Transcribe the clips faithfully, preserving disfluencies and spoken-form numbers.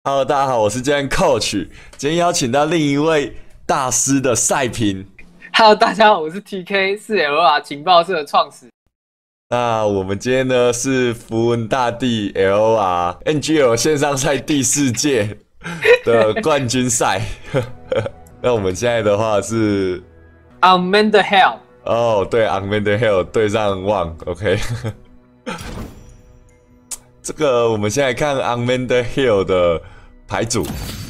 Hello， 大家好，我是今天 Coach， 今天邀请到另一位大师的赛评。 Hello， 大家好，我是 T K， 是 L R 情报社的创始人。 那我们今天呢是符文大帝 L R N G L 线上赛第四届的冠军赛。那我们现在的话是 Unmanned Hell。 哦，对 ，Unmanned Hell 对上 One，OK。这个我们现在看 Unmanned Hell 的牌组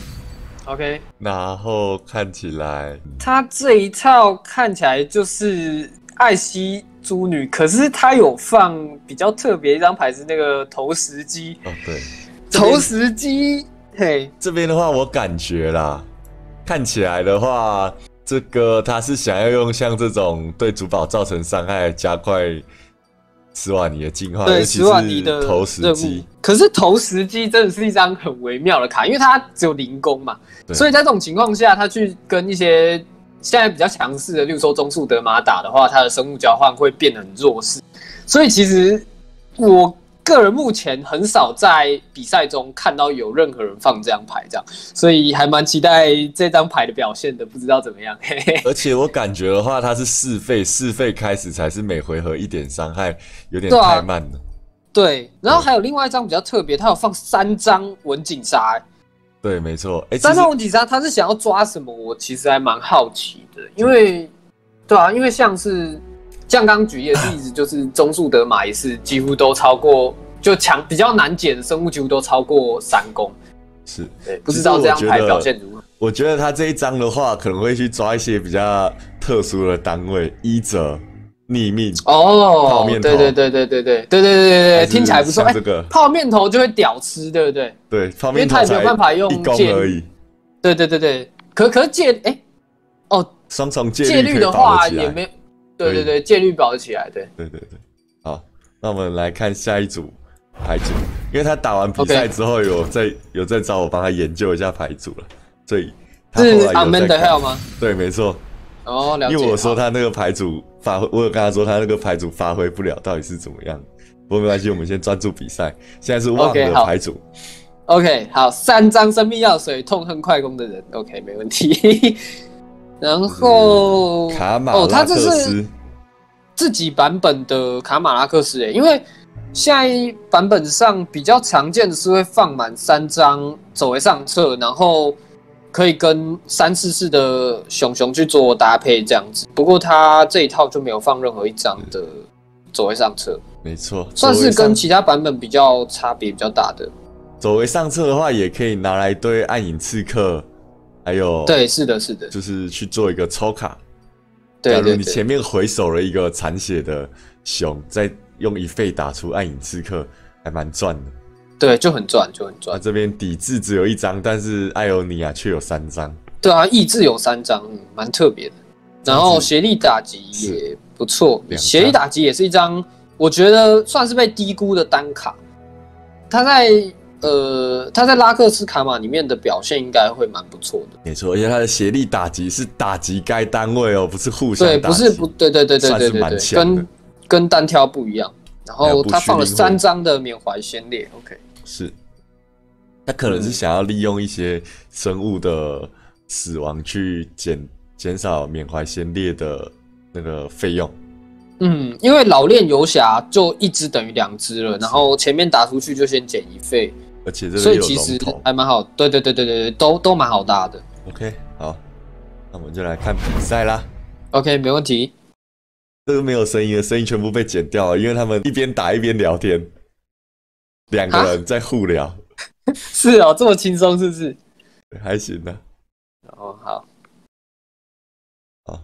，OK。 然后看起来， 他这一套看起来就是艾希猪女，可是他有放比较特别一张牌是那个投石机。 哦，对， 投石机，嘿， 这边的话我感觉啦，看起来的话，这个他是想要用像这种对主宝造成伤害，加快史瓦尼的进化， 对， 尤其史瓦尼的是投石机。 可是投石机真的是一张很微妙的卡，因为它只有零攻嘛，所以在这种情况下，他去跟一些现在比较强势的，例如说中速德玛打的话，它的生物交换会变得很弱势。所以其实我个人目前很少在比赛中看到有任何人放这张牌，这样，所以还蛮期待这张牌的表现的，不知道怎么样。嘿嘿， 而且我感觉的话，它是四费，四费开始才是每回合一点伤害，有点太慢了。 对，然后还有另外一张比较特别，它有放三张文景杀、欸。 对，没错。哎， 三张文景杀，他是想要抓什么？我其实还蛮好奇的，因为，对啊，因为像是像刚举例的例子，就是中速德玛也是几乎都超过，就强比较难解的生物几乎都超过三攻。 是， 对，不知道这张牌表现如何？ 我觉得他这一张的话，可能会去抓一些比较特殊的单位，医者。逆命哦， 泡面头， 对对对对对对对对对对对，听起来不错。 这个、 欸、泡面头就会屌吃，对不对？ 对，泡面头才因为他也没有办法用一攻而已。 对对对对，可可是戒哎、欸、哦， 双重戒戒律的话也没，对对对，戒律保得起来，对对对对。好，那我们来看下一组牌组，因为他打完比赛之后有在、okay. 有在找我帮他研究一下牌组了，所以他后来有在看。 是 Unmanned Hell 吗？ 对，没错。 哦，了解。 因为我说他那个牌组发挥，我有跟他说他那个牌组发挥不了，到底是怎么样？不过没关系，我们先专注比赛。现在是旺的牌组。 OK， 好， okay, 好，三张生命药水，痛恨快攻的人 ，OK， 没问题。然后卡马拉克斯，哦，他这是自己版本的卡马拉克斯诶，因为现在版本上比较常见的是会放满三张走为上策，然后可以跟三四四的熊熊去做搭配这样子，不过他这一套就没有放任何一张的走为上策， 没错， 算是跟其他版本比较差别比较大的。 走为上策的话，也可以拿来对暗影刺客，还有对，是的，是的， 就是去做一个抽卡。 对对对， 假如你前面回手了一个残血的熊，再用一费打出暗影刺客，还蛮赚的。 对，就很赚，就很赚。 他这边抵制只有一张，但是艾欧尼亚却有三张。 对啊，意志有三张，嗯，蛮特别的。然后协力打击也不错，协力打击也是一张，我觉得算是被低估的单卡。他在呃，他在拉克斯卡玛里面的表现应该会蛮不错的。 没错，而且他的协力打击是打击该单位哦，不是互相打击。 对，不是不对对对对对对对，跟跟单挑不一样。然后他放了三张的缅怀先烈 ，OK。 是，他可能是想要利用一些生物的死亡去减减少缅怀先烈的那个费用。 嗯，因为老练游侠就一只等于两只了，然后前面打出去就先减一费， 而且这所以其实还蛮好。对对对对对，都都蛮好搭的。 OK， 好，那我们就来看比赛啦。 OK， 没问题。 这个没有声音的声音全部被剪掉了，因为他们一边打一边聊天。两个人在互聊， 是哦，这么轻松是不是？ 还行的。 哦，好， 好，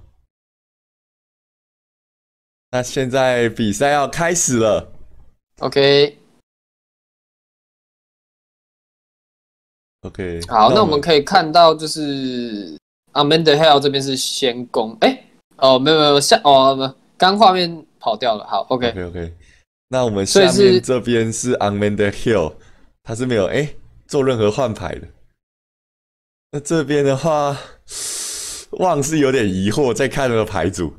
那现在比赛要开始了。 OK，OK，、 okay. okay, 好，那我们可以看到就是 Unmanned Hell 这边是先攻，哎、欸，哦，没有没有，下哦，刚画面跑掉了，好 ，OK，OK，、 okay. okay, okay. 那我们下面这边是 Unmanned Hell， 它是没有哎、欸、做任何换牌的。那这边的话，旺是有点疑惑，在看那个牌组。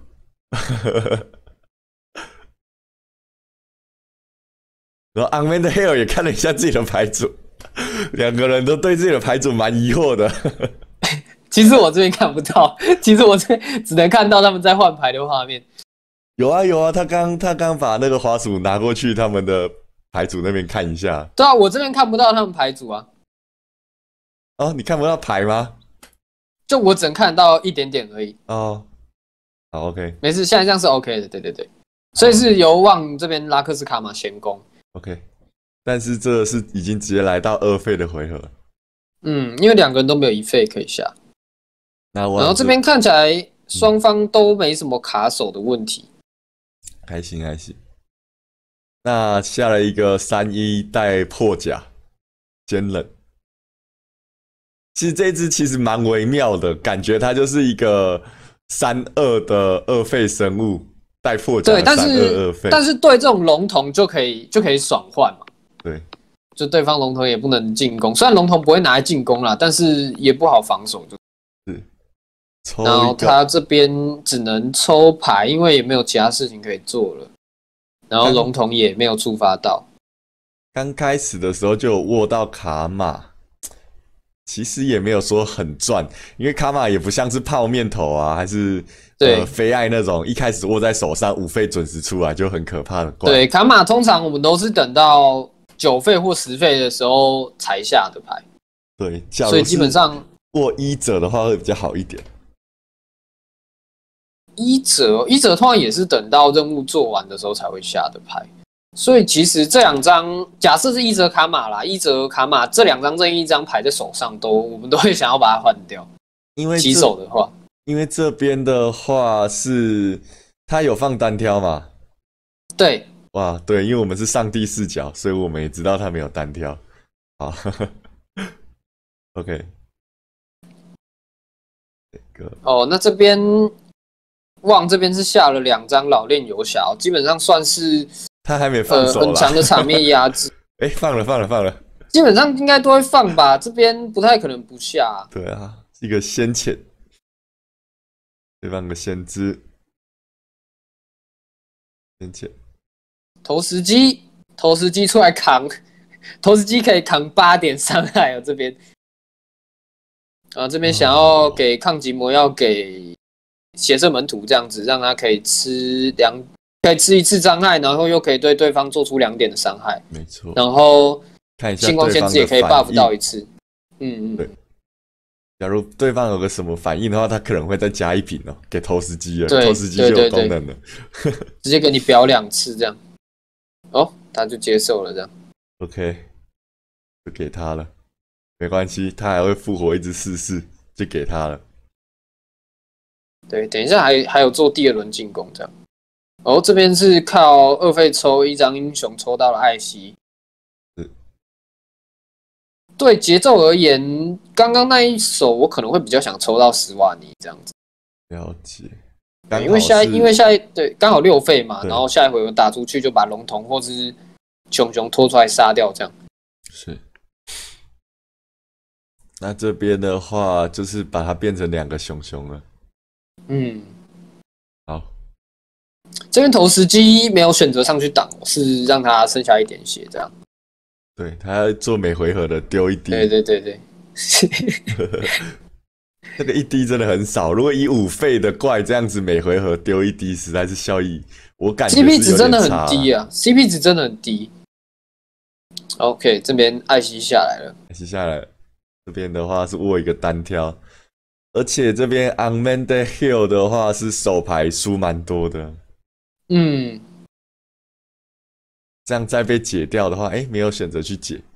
然后 Unmanned Hell 也看了一下自己的牌组， 两个人都对自己的牌组蛮疑惑的。 其实我这边看不到，其实我这只能看到他们在换牌的画面。 有啊有啊，他刚他刚把那个滑鼠拿过去他们的牌组那边看一下。 对啊，我这边看不到他们牌组啊。 哦，你看不到牌吗？ 就我只能看到一点点而已。 哦，好 ，OK， 没事，现在这样是 OK 的，对对对。所以是由旺这边拉克斯卡马先攻 ，OK。但是这是已经直接来到二费的回合。 嗯，因为两个人都没有一费可以下。 那我然后这边看起来双方都没什么卡手的问题。 还行还行。那下了一个三一带破甲坚冷，其实这只其实蛮微妙的，感觉它就是一个三二的二费生物带破甲的三二二费， 但是对这种龙童就可以就可以爽换嘛。 对， 就对方龙童也不能进攻，虽然龙童不会拿来进攻啦，但是也不好防守就。 是。 然后他这边只能抽牌，因为也没有其他事情可以做了。然后龙童也没有触发到。 刚开始的时候就有握到卡玛，其实也没有说很赚，因为卡玛也不像是泡面头啊，还是呃菲艾那种一开始握在手上五费准时出来就很可怕的怪。 对，卡玛通常我们都是等到九费或十费的时候才下的牌。 对， 所以基本上握一者的话会比较好一点。 一者一者通常也是等到任务做完的时候才会下的牌，所以其实这两张假设是一折卡玛啦，一折卡玛这两张任意一张牌在手上都我们都会想要把它换掉， 因为起手的话， 因为这边的话是他有放单挑嘛， 对， 哇，对，因为我们是上帝视角，所以我们也知道他没有单挑，好，OK， 这个哦，那这边。旺这边是下了两张老练游侠，基本上算是他还没放手啦、 呃、很强的场面压制。 哎、欸，放了放了放了， 基本上应该都会放吧，这边不太可能不下、啊。 对啊，一个先遣，对方的先知，先遣， 投石机，投石机出来扛，投石机可以扛八点伤害哦，这边。啊，这边想要给抗击魔要给。血色门徒这样子，让他可以吃两，可以吃一次伤害，然后又可以对对方做出两点的伤害。 没错。 然后看一下星光先知也可以 buff 到一次。嗯嗯。 对。假如对方有个什么反应的话，他可能会再加一瓶哦，给投石机了。投石机就有功能了。 直接给你表两次这样。哦，他就接受了这样。 OK， 就给他了，没关系，他还会复活一直试试，就给他了。 对，等一下还还有做第二轮进攻这样，然后这边是靠二费抽一张英雄抽到了艾希。对节奏而言，刚刚那一手我可能会比较想抽到史瓦尼这样子。 了解， 因为下因为下一对刚好六费嘛，然后下一回合打出去就把龙童或是熊熊拖出来杀掉这样。 是。那这边的话就是把它变成两个熊熊了。 嗯， 好， 这边投石机没有选择上去挡，是让他剩下一点血，这样。 对，他要做每回合的丢一滴。 对对对对， 那个一滴真的很少。如果以五费的怪这样子每回合丢一滴，实在是效益，我感觉 C P 值真的很低啊 ，C P 值真的很低。OK， 这边艾希下来了， 艾希下来了，这边的话是握一个单挑。而且这边 Unmanned Hill 的话是手牌输蛮多的， 嗯， 这样再被解掉的话，哎、欸，没有选择去解，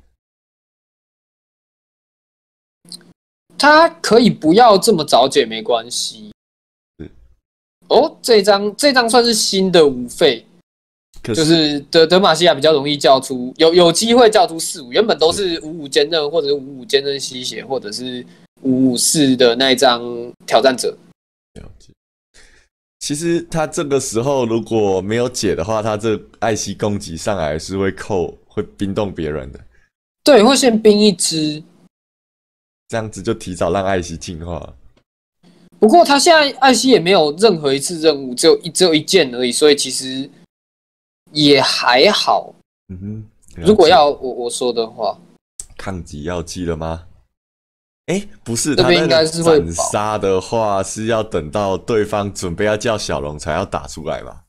他可以不要这么早解没关系。哦，这张这张算是新的五费，就是德德玛西亚比较容易叫出，有有机会叫出四五，原本都是五五坚韧或者是五五坚韧吸血或者是。五五四的那一张挑战者， 了解。其实他这个时候如果没有解的话，他这艾希攻击上来是会扣，会冰冻别人的。 对，会先冰一只， 这样子就提早让艾希进化。 不过他现在艾希也没有任何一次任务，只有一只有一件而已，所以其实也还好。 嗯哼， 如果要我我说的话。 抗击药剂了吗？哎、欸，不是， 这边应该是会斩杀的话是要等到对方准备要叫小龙才要打出来吧？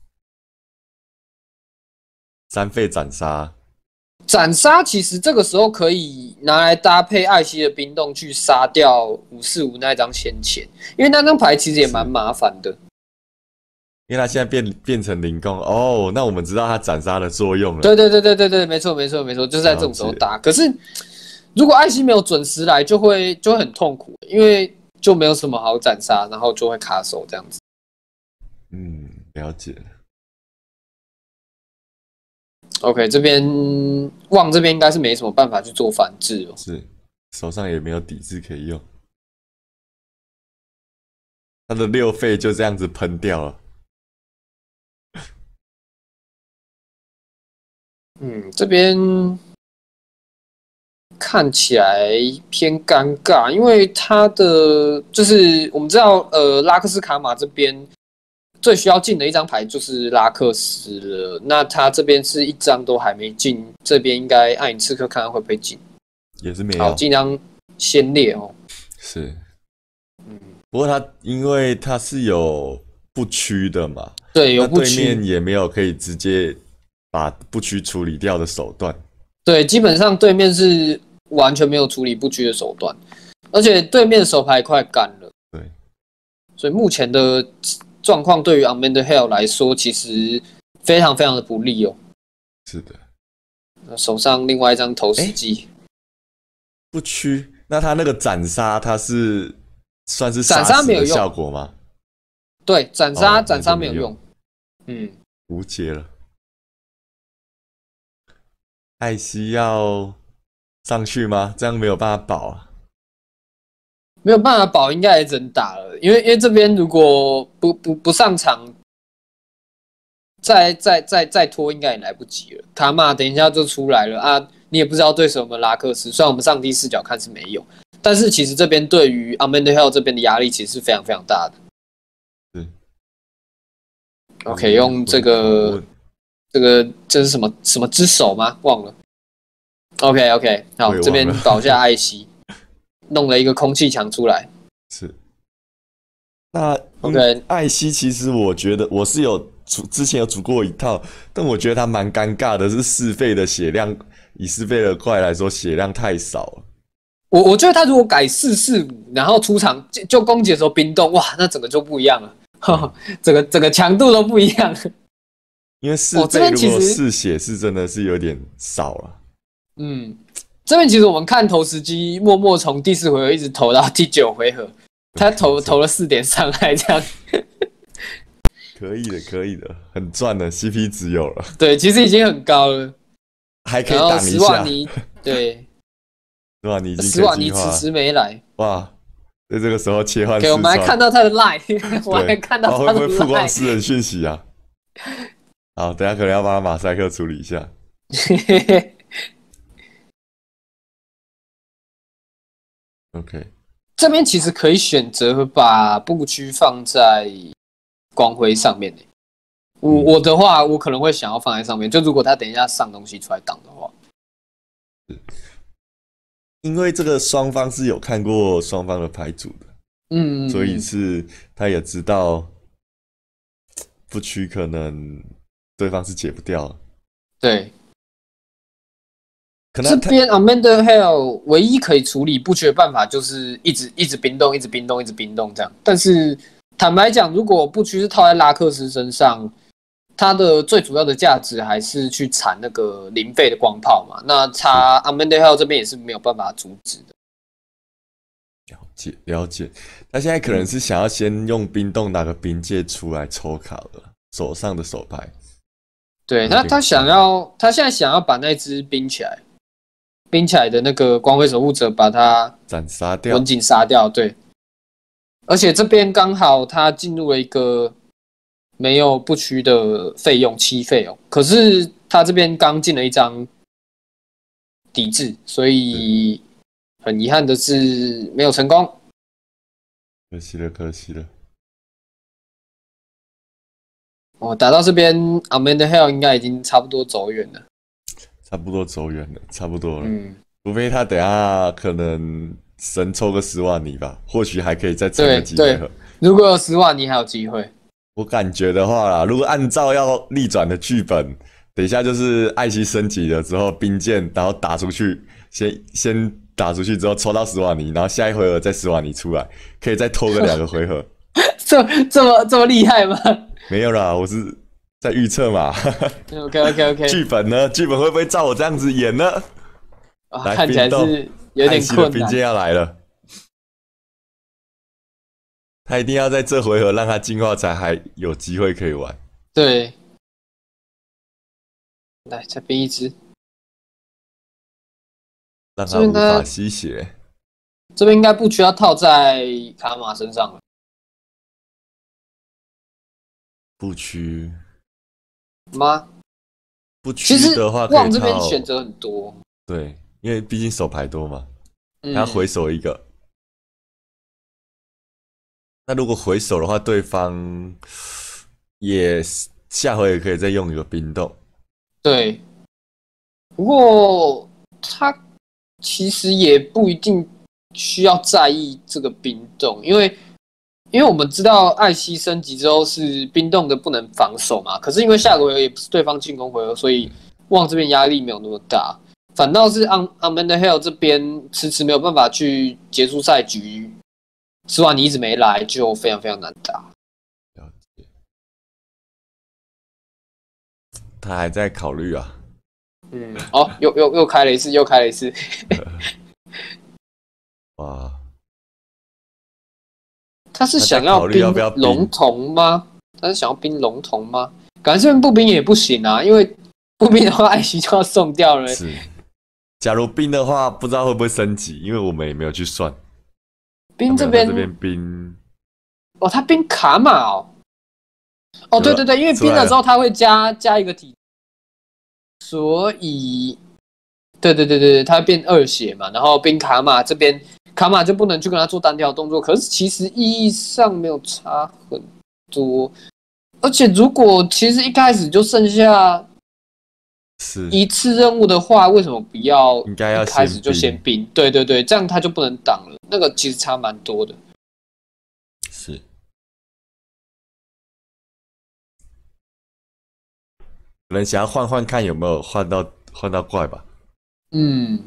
三费斩杀， 斩杀其实这个时候可以拿来搭配艾希的冰冻去杀掉五四五那张先遣，因为那张牌其实也蛮麻烦的。 因为他现在变变成灵攻哦，那我们知道他斩杀的作用了。 对对对对对对，没错没错没错，就是在这种时候打。可是如果艾希没有准时来，就会就会很痛苦，因为就没有什么好斩杀，然后就会卡手这样子。 嗯，了解。 OK， 这边旺这边应该是没什么办法去做反制哦， 是手上也没有抵制可以用，他的六费就这样子喷掉了。 嗯，这边看起来偏尴尬，因为他的就是我们知道，呃，拉克斯卡玛这边最需要进的一张牌就是拉克斯了。那他这边是一张都还没进，这边应该暗影刺客看看会不会进， 也是没有。 好，尽量先列哦。 是，嗯，不过他因为他是有不屈的嘛， 对，有不屈， 对面也没有可以直接把不屈处理掉的手段。 对，基本上对面是完全没有处理不屈的手段，而且对面的手牌快干了。 对， 所以目前的状况对于 Unmanned Hell 来说，其实非常非常的不利哦。 是的， 手上另外一张投石机， 不屈，那他那个斩杀，他是算是斩杀没有效果吗？ 对，斩杀斩杀没有用，嗯， 无解了。艾希要上去吗？这样没有办法保啊。 没有办法保，应该也只能打了，因为因为这边如果不不不上场，再再再再拖，应该也来不及了。卡玛等一下就出来了啊，你也不知道对手有没有拉克斯，虽然我们上帝视角看是没有，但是其实这边对于 Unmanned Hell 这边的压力其实是非常非常大的。 是 ，OK， 用这个这个这是什么什么之手吗？忘了。OK OK， 好，这边保下艾希。弄了一个空气墙出来， 是。那 OK， 艾希其实我觉得我是有组之前有组过一套，但我觉得他蛮尴尬的，是四费的血量，以四费的怪来说血量太少了。 我我觉得他如果改四四五，然后出场就就攻击的时候冰冻，哇，那整个就不一样了，嗯、整个整个强度都不一样。 因为四费如果四血是真的是有点少了， 嗯。这边其实我们看投石机，默默从第四回合一直投到第九回合，他投投了四点伤害，这样可以的，可以的，很赚的 C P 值有了。 对，其实已经很高了， 还可以挡一下。 史瓦尼，对， 史瓦尼已经史瓦尼此时没来， 哇，在这个时候切换。 对，我们还看到他的 line， 我还看到他的 line， 会不会曝光私人讯息啊？好，等一下可能要帮马赛克处理一下。OK， 这边其实可以选择把布区放在光辉上面的。我、嗯、我的话，我可能会想要放在上面，就如果他等一下上东西出来挡的话。 因为这个双方是有看过双方的牌组的， 嗯， 所以是他也知道布区可能对方是解不掉的。 对。 可能这边 Unmanned Hell 唯一可以处理不屈的办法就是一直一直冰冻，一直冰冻，一直冰冻这样。但是坦白讲，如果不屈是套在拉克斯身上，它的最主要的价值还是去缠那个零费的光炮嘛。那他 Unmanned Hell 这边也是没有办法阻止的。 了解了解，他现在可能是想要先用冰冻拿个冰戒出来抽卡了手上的手牌。 对他，他想要，他现在想要把那只冰起来。冰起来的那个光辉守护者把他斩杀掉， 文景杀掉，对。而且这边刚好他进入了一个没有不屈的费用七费用，可是他这边刚进了一张抵制，所以很遗憾的是没有成功。 可惜了，可惜了。 哦，打到这边 Unmanned Hell 应该已经差不多走远了。 差不多走远了，差不多了。 嗯， 除非他等下可能神抽个十万尼吧，或许还可以再撑个几回合。 如果有十万尼还有机会。 我感觉的话啦，如果按照要逆转的剧本，等一下就是艾希升级了之后兵剑，然后打出去，先先打出去之后抽到十瓦尼，然后下一回合再十瓦尼出来，可以再拖个两个回合。 这这么这么厉害吗？ 没有啦，我是在预测嘛。 OK OK OK。 剧本呢？剧本会不会照我这样子演呢？ 啊，看起来是有点困难。 兵剑要来了，他一定要在这回合让他进化，才还有机会可以玩。 对，来再编一只， 让他无法吸血。 这边应该不需要套在卡玛身上了。 不屈吗？ 不屈的话， 旺这边选择很多。 对，因为毕竟手牌多嘛， 嗯、 他回手一个。那如果回手的话，对方也下回也可以再用一个冰冻。 对，不过他其实也不一定需要在意这个冰冻，因为因为我们知道艾希升级之后是冰冻的不能防守嘛，可是因为下个回合也不是对方进攻回合，所以旺这边压力没有那么大，反倒是 Amanda Hill 这边迟迟没有办法去结束赛局。斯瓦尼一直没来，就非常非常难打。 了解，他还在考虑啊。 嗯，哦，又又又开了一次，又开了一次。 哇， 他是想要冰龙瞳吗？他是想要冰龙瞳吗？感觉这边不冰也不行啊，因为不冰的话，艾希就要送掉了。 是，假如冰的话，不知道会不会升级，因为我们也没有去算。 冰这边这边冰哦，他冰卡玛哦，哦对对对，因为冰了之后他会加加一个体，所以对对对对，他会变二血嘛，然后冰卡玛这边卡玛就不能去跟他做单挑动作，可是其实意义上没有差很多，而且如果其实一开始就剩下是一次任务的话，为什么不要应该要一开始就先冰？对对对，这样他就不能挡了。那个其实差蛮多的。 是，可能想要换换看有没有换到换到怪吧。 嗯，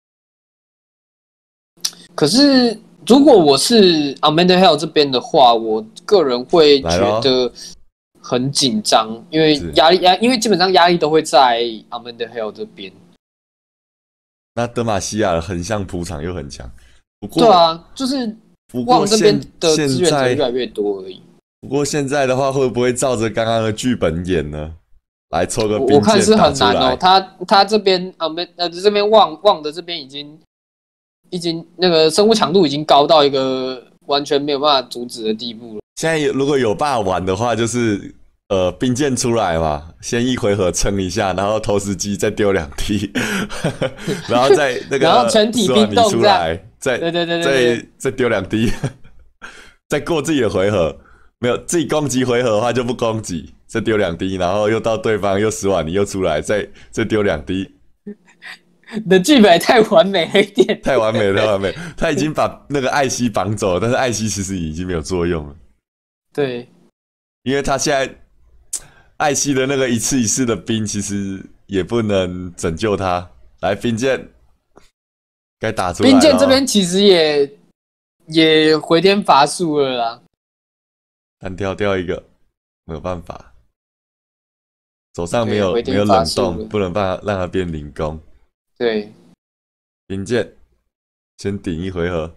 可是如果我是 Amanda Hill 这边的话，我个人会觉得很紧张，因为压力压，因为基本上压力都会在 Amanda Hill 这边。 那德玛西亚的横向铺场又很强，不过对啊，就是旺这边的资源只越来越多而已。 不过现在的话，会不会照着刚刚的剧本演呢？来抽个兵我看是很难哦。他他这边啊没呃这边旺旺的这边已经已经那个生物强度已经高到一个完全没有办法阻止的地步了。 现在如果有办法玩的话，就是呃兵剑出来嘛，先一回合撑一下，然后投石机再丢两滴，然后再那个然后全体冰冻出来，再对对对对再再丢两滴，再过自己的回合。没有自己攻击回合的话就不攻击，再丢两滴，然后又到对方又十瓦尼又出来，再再丢两滴。 你的剧本太完美了一点， 太完美了，太完美了。他已经把那个艾希绑走了，但是艾希其实已经没有作用了。 对， 因为他现在艾希的那个一次一次的兵，其实也不能拯救他。来，兵剑该打出来了。 兵剑这边其实也也回天乏术了啦。 单挑掉一个，没有办法，手上没有没有冷冻，不能办法让他变零攻。 对， 兵剑先顶一回合，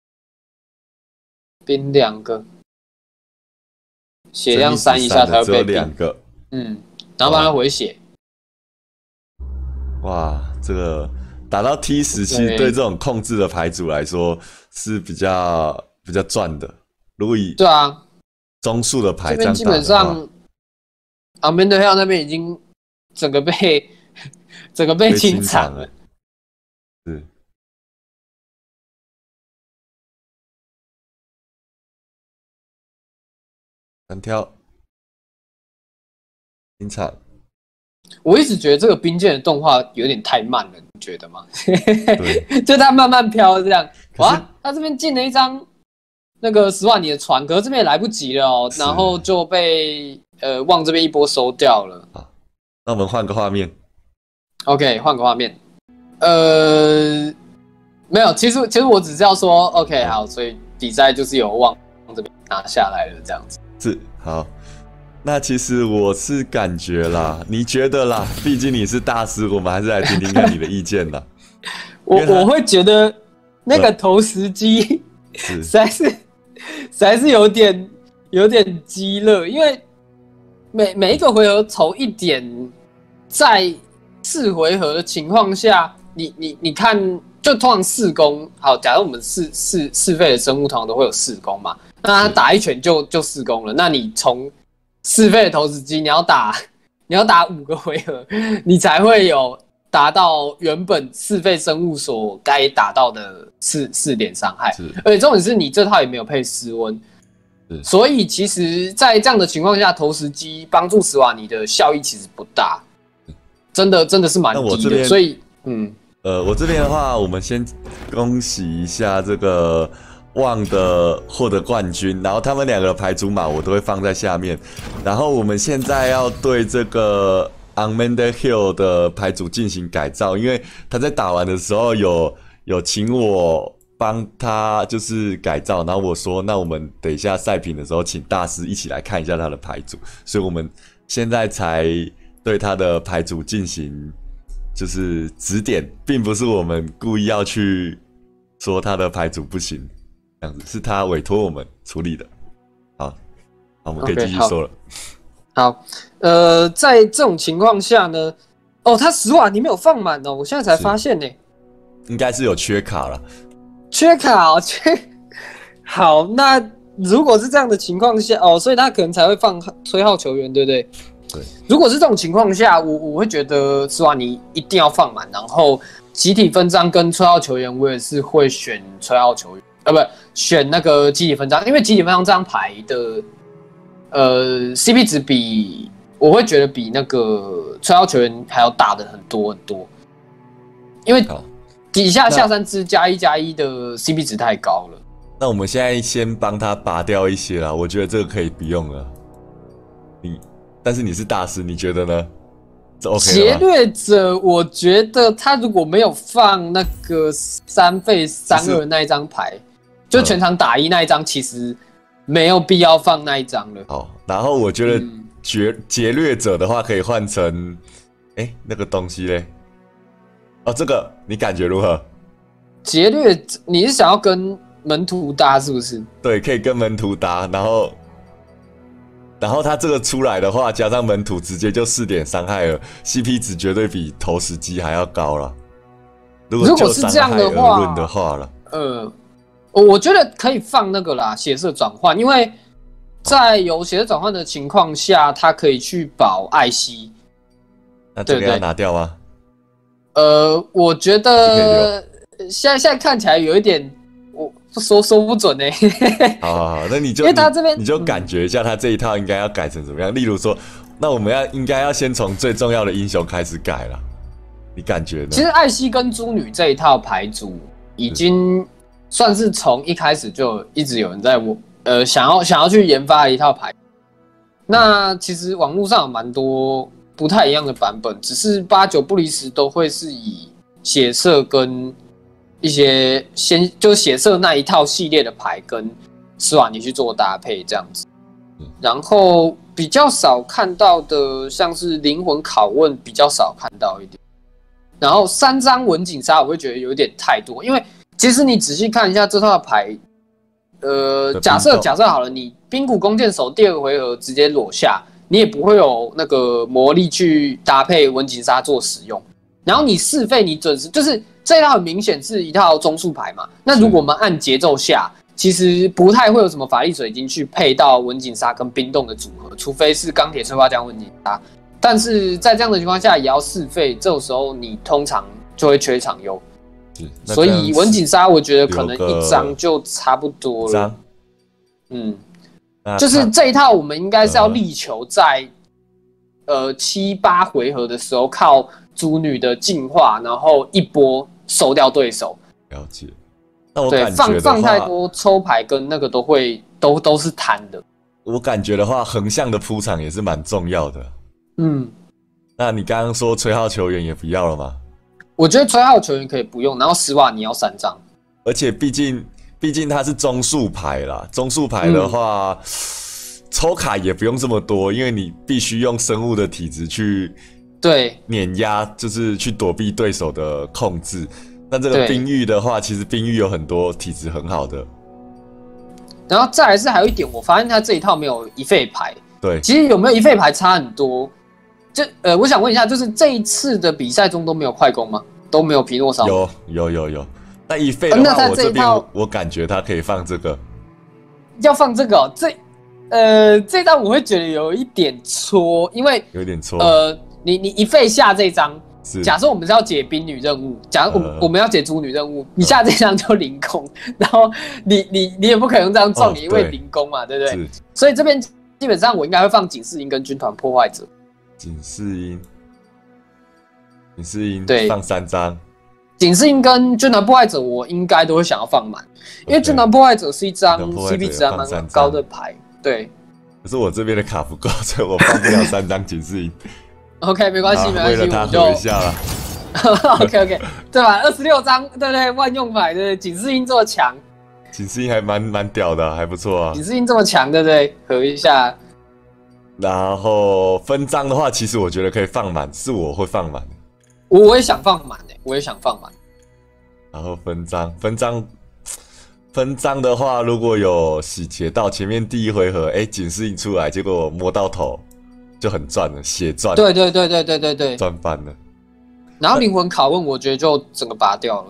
冰两个，血量三以下才会被冰。 两个， 嗯，然后帮他回血。 哇，这个打到 T 十，其实对这种控制的牌组来说是比较比较赚的。如果以对啊。 中数的牌这样打的话， 基本上 Amanda Hill 那边已经整个被整个被清场了。 是。单挑，清场， 我一直觉得这个冰剑的动画有点太慢了，你觉得吗？对，就它慢慢飘这样。哇，他这边进了一张那个史瓦尼的船，可是这边也来不及了哦，然后就被呃旺这边一波收掉了。 好，那我们换个画面。 OK， 换个画面。呃，没有，其实其实我只是要说 ，OK， 好，所以比赛就是由旺这边拿下来了，这样子。 是好。那其实我是感觉啦，你觉得啦？毕竟你是大师，我们还是来听听看你的意见啦。 我我会觉得那个投石机实在是实在是有点有点鸡肋，因为每每一个回合投一点，在四回合的情况下，你你你看，就通常四攻，好，假如我们四四四费的生物通常都会有四攻嘛，那他打一拳就就四攻了，那你从四费的投石机，你要打，你要打五个回合，你才会有达到原本四费生物所该达到的四四点伤害。而且重点是你这套也没有配失温，所以其实，在这样的情况下，投石机帮助史瓦尼的效益其实不大，真的真的是蛮低的。所以，嗯， 呃，我这边的话，我们先恭喜一下这个。旺的获得冠军，然后他们两个的牌组码我都会放在下面。然后我们现在要对这个 Unmanned Hill 的牌组进行改造，因为他在打完的时候有有请我帮他就是改造，然后我说那我们等一下赛评的时候请大师一起来看一下他的牌组，所以我们现在才对他的牌组进行就是指点，并不是我们故意要去说他的牌组不行。这样子是他委托我们处理的，好，好，我们可以继续说了。 Okay, 好, 好，呃，在这种情况下呢，哦，他史瓦尼没有放满哦，我现在才发现呢， 应该是有缺卡了， 缺卡哦，缺。好，那如果是这样的情况下，哦，所以他可能才会放吹号球员，对不对？ 对。如果是这种情况下，我我会觉得史瓦尼一定要放满，然后集体分赃跟吹号球员，我也是会选吹号球员。呃，不，选那个集体分赃，因为集体分赃这张牌的，呃 ，C P 值比我会觉得比那个吹号球员还要大的很多很多，因为底下下三只加一加一的 C P 值太高了。 那我们现在先帮他拔掉一些啦，我觉得这个可以不用了。你，但是你是大师，你觉得呢？ 劫掠者，我觉得他如果没有放那个三费三二那一张牌。就全场打一那一张，其实没有必要放那一张了。 好，然后我觉得劫劫掠者的话，可以换成，哎、欸，那个东西嘞。哦，这个你感觉如何？ 劫掠者，你是想要跟门徒搭是不是？ 对，可以跟门徒搭，然后，然后他这个出来的话，加上门徒，直接就四点伤害了 ，C P 值绝对比投石机还要高了。如果就伤害而论的话了， 呃。我觉得可以放那个啦，血色转换，因为在有血色转换的情况下，它可以去保艾希。 那这个要拿掉吗？ 呃，我觉得现在现在看起来有一点，我说说不准呢、欸。 好好好，那你就因为他这边你就感觉一下，他这一套应该要改成怎么样？例如说，那我们要应该要先从最重要的英雄开始改了，你感觉呢？ 其实艾希跟猪女这一套牌组已经。算是从一开始就一直有人在我呃想要想要去研发一套牌，那其实网络上有蛮多不太一样的版本，只是八九不离十都会是以血色跟一些先就是血色那一套系列的牌跟史瓦尼去做搭配这样子，然后比较少看到的像是灵魂拷问比较少看到一点，然后三张文景杀我会觉得有点太多，因为。其实你仔细看一下这套牌，呃，假设假设好了，你冰谷弓箭手第二个回合直接裸下，你也不会有那个魔力去搭配文景杀做使用。然后你四费你准时，就是这一套很明显是一套中速牌嘛。那如果我们按节奏下，其实不太会有什么法力水晶去配到文景杀跟冰冻的组合，除非是钢铁催化浆文景杀。但是在这样的情况下，也要四费，这种时候你通常就会缺场优。所以文景杀我觉得可能一张就差不多了。嗯，就是这一套我们应该是要力求在呃七八回合的时候，靠主女的进化，然后一波收掉对手。 了解。那我对感觉的话， 放放太多抽牌跟那个都会都都是贪的。 我感觉的话，横向的铺场也是蛮重要的。 嗯， 那你刚刚说吹号球员也不要了吗？ 我觉得吹号球员可以不用，然后斯瓦尼要三张。 而且毕竟毕竟它是中速牌啦，中速牌的话。嗯抽卡也不用这么多，因为你必须用生物的体质去对碾压，就是去躲避对手的控制。那这个冰玉的话，其实冰玉有很多体质很好的。 然后再来是还有一点，我发现他这一套没有一费牌。 对， 其实有没有一费牌差很多。就呃，我想问一下，就是这一次的比赛中都没有快攻吗？都没有皮诺烧？ 有有有有。那一费的话， 呃、 我这边 我, 我感觉他可以放这个。 要放这个、哦、这。呃，这张我会觉得有一点戳，因为有点戳。 呃，你你一费下这张，假设我们是要解冰女任务，假如我们、呃、我们要解猪女任务，你下这张就零攻，然后你你你也不可能这样撞你，因为零攻嘛，对不对？所以这边基本上我应该会放警示音跟军团破坏者。 警示音，警示音， 对， 放三张。 警示音跟军团破坏者，我应该都会想要放满，因为军团破坏者是一张 C P 值还蛮高的牌。对， 可是我这边的卡不够，所以我放不了三张警示音。 OK， 没关系，没关系， 为了他喝一下啦。 OK OK， 对吧？二十六张，对不对？万用牌，对不对？警示音这么强， 警示音还蛮蛮屌的，还不错啊。 警示音这么强，对不对？合一下。 然后分章的话，其实我觉得可以放满，是我会放满。 我我也想放满诶，我也想放满。 然后分章，分章。分章的话，如果有洗劫到前面第一回合，哎，警示印出来，结果摸到头，就很赚了，血赚。 对对对对对对对， 赚翻了。 然后灵魂拷问，我觉得就整个拔掉了。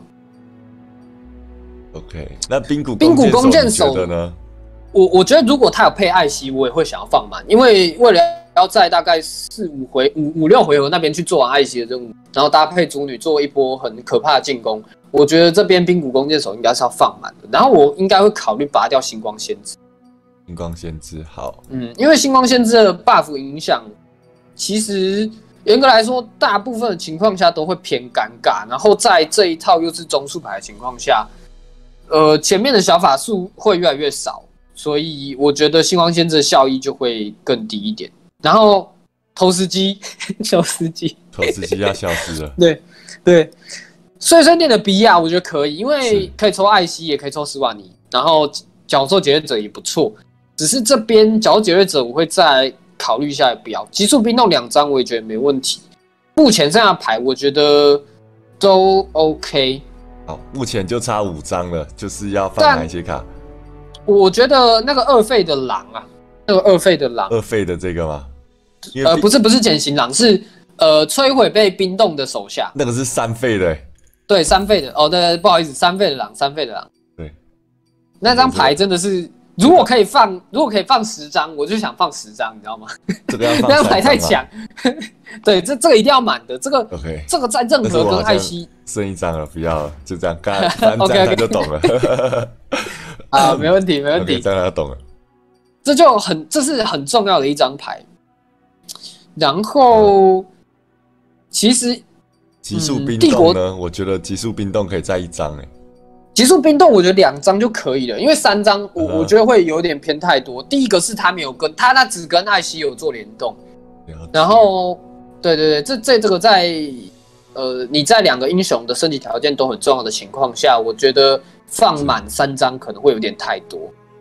OK， 那冰谷冰谷弓箭手的呢？ 我我觉得如果他有配艾希，我也会想要放满，因为为了要在大概四五回五五六回合那边去做完艾希的任务，然后搭配主女做一波很可怕的进攻。我觉得这边冰谷弓箭手应该是要放满的，然后我应该会考虑拔掉星光先知。 星光先知好， 嗯，因为星光先知的 buff 影响，其实严格来说，大部分的情况下都会偏尴尬。然后在这一套又是中速牌的情况下，呃，前面的小法术会越来越少，所以我觉得星光先知的效益就会更低一点。然后投石机，投石机， 投石机要消失了。 对对。碎碎念的比亚我觉得可以，因为可以抽艾希，也可以抽斯瓦尼，然后角兽劫掠者也不错。只是这边角兽劫掠者我会再考虑一下要不要。极速冰冻两张我也觉得没问题。目前剩下的牌我觉得都 OK。 好，目前就差五张了，就是要放哪一些卡？ 我觉得那个二费的狼啊，那个二费的狼， 二费的这个吗？ 呃，不是不是减刑狼，是呃摧毁被冰冻的手下。 那个是三费的、欸。 对，三费的哦，对，对，不好意思，三费的狼，三费的狼。 对， 那张牌真的是，如果可以放，如果可以放十张，我就想放十张，你知道吗？ 这个要放那张牌太强。对，这这个一定要满的，这个 OK， 这个在任何跟艾希剩一张了，不要了，就这样，刚三张他就懂了。 啊，没问题，没问题， 这样他懂了。 这就很，这是很重要的一张牌。然后，嗯、其实。 极速冰冻呢？嗯、我觉得极速冰冻可以再一张哎。 极速冰冻我觉得两张就可以了，因为三张我、嗯、我觉得会有点偏太多。第一个是他没有跟他那只跟艾希有做联动，然后对对对，这这这个在呃你在两个英雄的身体条件都很重要的情况下，我觉得放满三张可能会有点太多。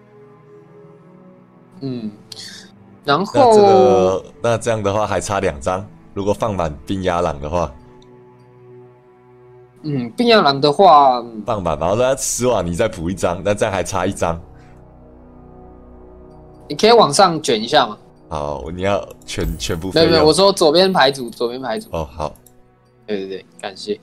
嗯，然后那这个那这样的话还差两张，如果放满冰牙狼的话。 嗯，冰牙狼的话放满，然后再斯瓦尼再补一张，那这样还差一张。 你可以往上卷一下吗？ 好，你要全全部没有没有，我说左边牌组，左边牌组。 哦，好。 对对对，感谢。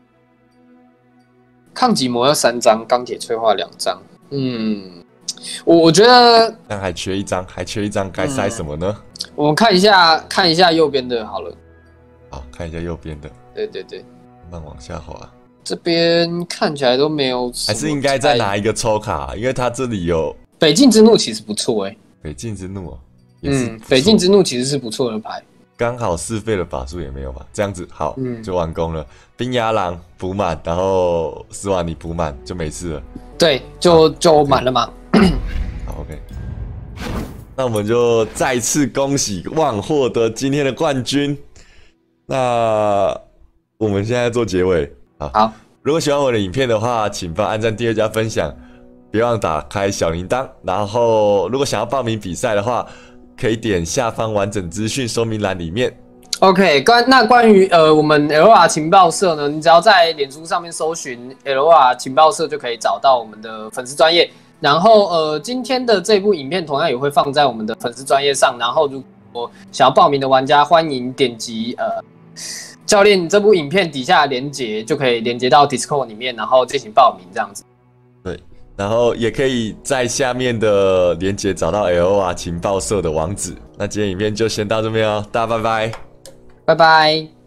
抗击魔要三张，钢铁催化两张。嗯，我我觉得但还缺一张，还缺一张，该塞什么呢？ 嗯、我们看一下看一下右边的好了。 好，看一下右边的。 对对对。 慢往下滑， 这边看起来都没有， 还是应该再拿一个抽卡，因为它这里有北境之怒，其实不错哎、欸。 北境之怒、哦， 嗯，北境之怒其实是不错的牌。 刚好四费的法术也没有吧？这样子好， 嗯， 就完工了。冰牙狼补满，然后斯瓦尼补满，就没事了。 对，就就满了嘛。 好 ，OK。那我们就再次恭喜旺获得今天的冠军。那我们现在做结尾。好， 好， 如果喜欢我的影片的话，请帮按赞、订阅、加分享，别忘打开小铃铛。然后，如果想要报名比赛的话，可以点下方完整资讯说明栏里面。 OK， 关那关于呃我们 L R 情报社呢，你只要在脸书上面搜寻 L R 情报社就可以找到我们的粉丝专页。然后呃今天的这部影片同样也会放在我们的粉丝专页上。然后如果想要报名的玩家，欢迎点击呃教练这部影片底下的连结，就可以连接到 Discord 里面，然后进行报名这样子。 对，然后也可以在下面的连结找到 L R 情报社的网址。那今天影片就先到这边哦，大家拜拜。 拜拜。